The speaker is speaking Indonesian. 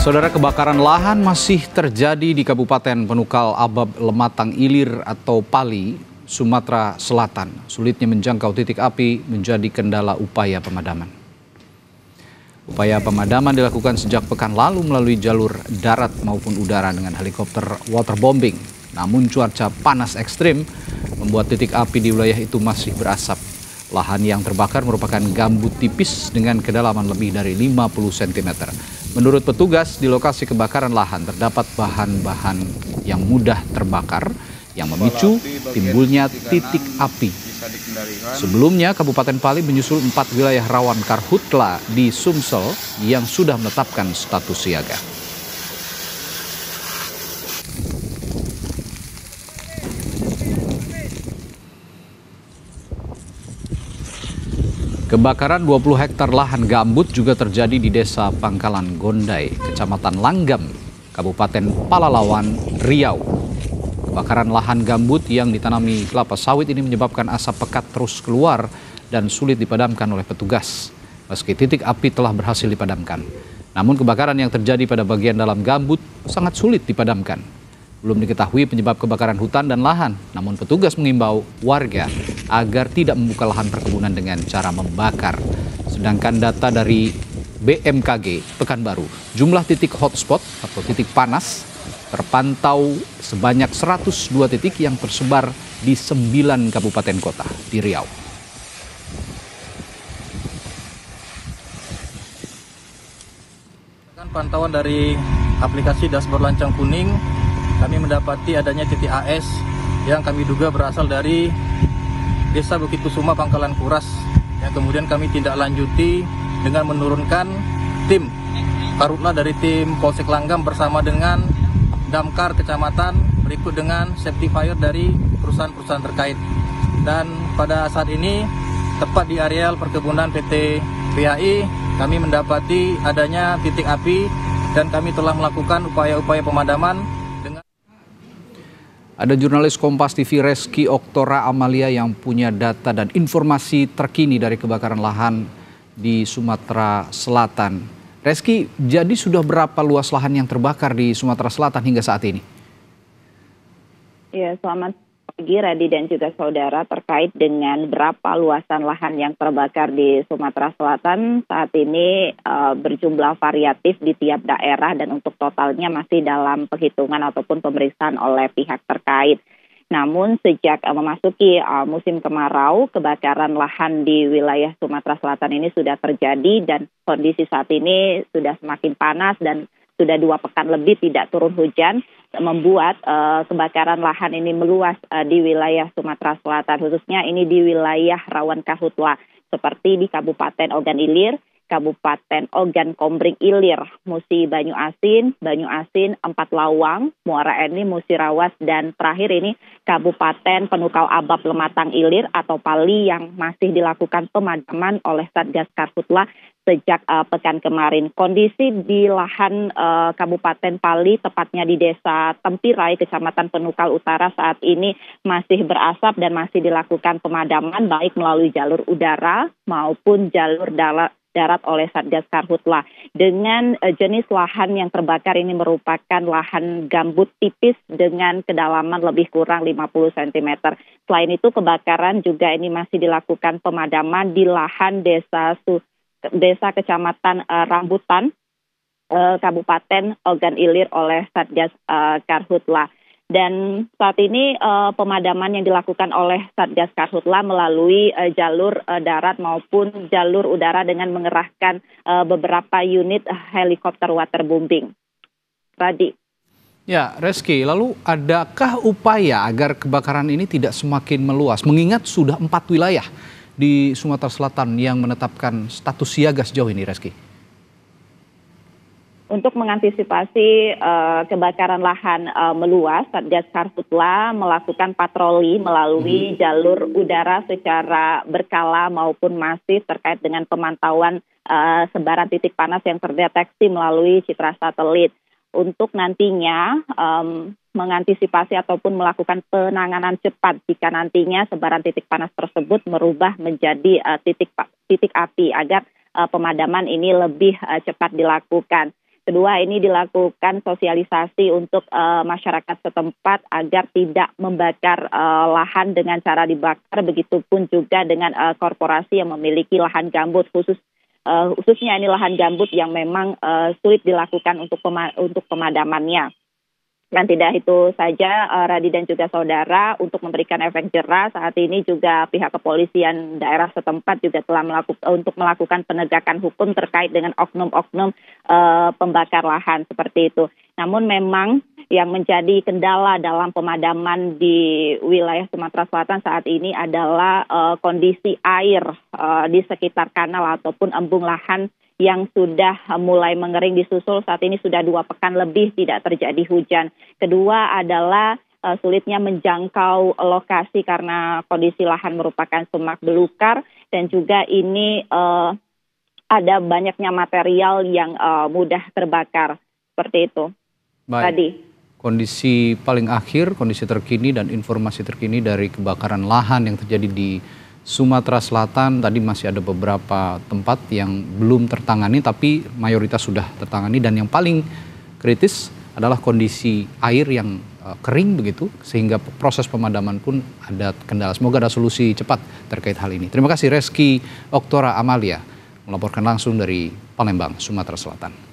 Saudara, kebakaran lahan masih terjadi di Kabupaten Penukal Abab Lematang Ilir atau Pali, Sumatera Selatan. Sulitnya menjangkau titik api menjadi kendala upaya pemadaman. Upaya pemadaman dilakukan sejak pekan lalu melalui jalur darat maupun udara dengan helikopter waterbombing. Namun cuaca panas ekstrim membuat titik api di wilayah itu masih berasap. Lahan yang terbakar merupakan gambut tipis dengan kedalaman lebih dari 50 cm. Menurut petugas, di lokasi kebakaran lahan terdapat bahan-bahan yang mudah terbakar yang memicu timbulnya titik api. Sebelumnya, Kabupaten Pali menyusul 4 wilayah rawan karhutla di Sumsel yang sudah menetapkan status siaga. Kebakaran 20 hektar lahan gambut juga terjadi di Desa Pangkalan Gondai, Kecamatan Langgam, Kabupaten Palalawan, Riau. Kebakaran lahan gambut yang ditanami kelapa sawit ini menyebabkan asap pekat terus keluar dan sulit dipadamkan oleh petugas. Meski titik api telah berhasil dipadamkan, namun kebakaran yang terjadi pada bagian dalam gambut sangat sulit dipadamkan. Belum diketahui penyebab kebakaran hutan dan lahan, namun petugas mengimbau warga agar tidak membuka lahan perkebunan dengan cara membakar. Sedangkan data dari BMKG Pekanbaru, jumlah titik hotspot atau titik panas terpantau sebanyak 102 titik yang tersebar di 9 kabupaten kota di Riau. Pantauan dari aplikasi dashboard Lancang Kuning, kami mendapati adanya titik AS yang kami duga berasal dari Desa Bukit Kusuma Pangkalan Kuras, yang kemudian kami tindak lanjuti dengan menurunkan tim karhutla dari tim Polsek Langgam bersama dengan Damkar Kecamatan, berikut dengan safety fire dari perusahaan-perusahaan terkait. Dan pada saat ini tepat di areal perkebunan PT PAI kami mendapati adanya titik api dan kami telah melakukan upaya-upaya pemadaman. Ada jurnalis Kompas TV Reski Oktora Amalia yang punya data dan informasi terkini dari kebakaran lahan di Sumatera Selatan. Reski, jadi sudah berapa luas lahan yang terbakar di Sumatera Selatan hingga saat ini? Ya, selamat pagi Radi dan juga saudara. Terkait dengan berapa luasan lahan yang terbakar di Sumatera Selatan, saat ini berjumlah variatif di tiap daerah dan untuk totalnya masih dalam penghitungan ataupun pemeriksaan oleh pihak terkait. Namun sejak memasuki musim kemarau, kebakaran lahan di wilayah Sumatera Selatan ini sudah terjadi dan kondisi saat ini sudah semakin panas dan sudah 2 pekan lebih tidak turun hujan, membuat kebakaran lahan ini meluas di wilayah Sumatera Selatan, khususnya ini di wilayah rawan karhutla seperti di Kabupaten Ogan Ilir, Kabupaten Ogan Kombring Ilir, Musi Banyu Asin, Empat Lawang, Muara Enim, Musirawas, dan terakhir ini Kabupaten Penukal Abab Lematang Ilir atau Pali yang masih dilakukan pemadaman oleh Satgas Karhutla sejak pekan kemarin. Kondisi di lahan Kabupaten Pali, tepatnya di Desa Tempirai, Kecamatan Penukal Utara saat ini masih berasap dan masih dilakukan pemadaman baik melalui jalur udara maupun jalur darat oleh Satgas Karhutla. Dengan jenis lahan yang terbakar ini merupakan lahan gambut tipis dengan kedalaman lebih kurang 50 cm. Selain itu kebakaran juga ini masih dilakukan pemadaman di lahan desa Kecamatan Rambutan, Kabupaten Ogan Ilir oleh Satgas Karhutla. Dan saat ini pemadaman yang dilakukan oleh Satgas Karhutla melalui jalur darat maupun jalur udara dengan mengerahkan beberapa unit helikopter waterbombing. Radi. Ya, Reski, lalu adakah upaya agar kebakaran ini tidak semakin meluas? Mengingat sudah 4 wilayah di Sumatera Selatan yang menetapkan status siaga sejauh ini, Reski. Untuk mengantisipasi kebakaran lahan meluas, Satgas Karhutla melakukan patroli melalui jalur udara secara berkala maupun masif terkait dengan pemantauan sebaran titik panas yang terdeteksi melalui citra satelit. Untuk nantinya mengantisipasi ataupun melakukan penanganan cepat jika nantinya sebaran titik panas tersebut merubah menjadi titik api agar pemadaman ini lebih cepat dilakukan. Kedua, ini dilakukan sosialisasi untuk masyarakat setempat agar tidak membakar lahan dengan cara dibakar, begitupun juga dengan korporasi yang memiliki lahan gambut khususnya ini lahan gambut yang memang sulit dilakukan untuk pemadamannya. Dan tidak itu saja, Radi dan juga saudara, untuk memberikan efek jerah, saat ini juga pihak kepolisian daerah setempat juga telah melakukan penegakan hukum terkait dengan oknum-oknum pembakar lahan seperti itu. Namun memang yang menjadi kendala dalam pemadaman di wilayah Sumatera Selatan saat ini adalah kondisi air di sekitar kanal ataupun embung lahan yang sudah mulai mengering disusul. Saat ini sudah 2 pekan lebih tidak terjadi hujan. Kedua adalah sulitnya menjangkau lokasi karena kondisi lahan merupakan semak belukar, dan juga ini ada banyaknya material yang mudah terbakar. Seperti itu. Baik. Tadi. Kondisi paling akhir, kondisi terkini dan informasi terkini dari kebakaran lahan yang terjadi di Sumatera Selatan, tadi masih ada beberapa tempat yang belum tertangani, tapi mayoritas sudah tertangani, dan yang paling kritis adalah kondisi air yang kering begitu, sehingga proses pemadaman pun ada kendala. Semoga ada solusi cepat terkait hal ini. Terima kasih Reski Oktora Amalia melaporkan langsung dari Palembang, Sumatera Selatan.